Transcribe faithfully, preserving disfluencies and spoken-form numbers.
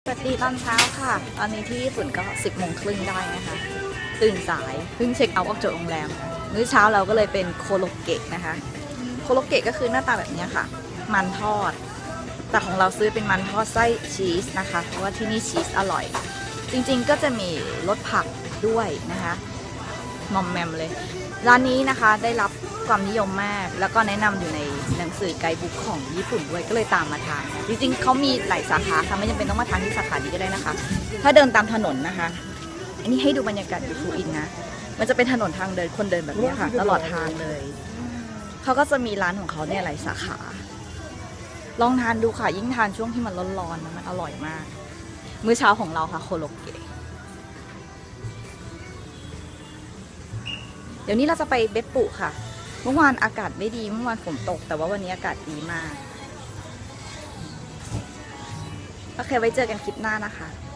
สวัสดีตอนเช้าค่ะ ตอนนี้ที่ญี่ปุ่นก็สิบโมงครึ่งได้นะคะ ตื่นสายเพิ่งเช็คเอาท์ออกจากโรงแรม มื้อเช้าเราก็เลยเป็นโคโลเกะนะคะ โคโลเกะก็คือหน้าตาแบบนี้ค่ะ มันทอด แต่ของเราซื้อเป็นมันทอดไส้ชีสนะคะ เพราะว่าที่นี่ชีสอร่อย จริงๆก็จะมีรสผักด้วยนะคะมอมแมมเลย ร้านนี้นะคะได้รับความนิยมมาก แล้วก็แนะนำอยู่ในหนังสือไกด์บุ๊กของญี่ปุ่นด้วย ก็เลยตามมาทาน จริงๆเขามีหลายสาขาค่ะไม่จำเป็นต้องมาทานที่สาขานี้ก็ได้นะคะ ถ้าเดินตามถนนนะคะ อันนี้ให้ดูบรรยากาศยูฟูอินนะ มันจะเป็นถนนทางเดินคนเดินแบบนี้ค่ะ ตลอดทางเลย เขาก็จะมีร้านของเขาเนี่ยหลายสาขา ลองทานดูค่ะ ยิ่งทานช่วงที่มันร้อนๆนะมันอร่อยมาก มื้อเช้าของเราค่ะโคโลเกะ เดี๋ยวนี้เราจะไปเบปปุค่ะ เมื่อวานอากาศไม่ดี เมื่อวานฝนตก แต่ว่าวันนี้อากาศดีมาก โอเค ไว้เจอกันคลิปหน้านะคะ